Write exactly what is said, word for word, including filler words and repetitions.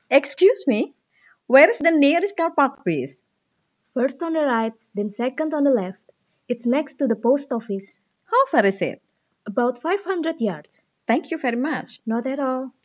Excuse me, where is the nearest car park, please? First on the right, then second on the left. It's next to the post office. How far is it? About five hundred yards. Thank you very much. Not at all.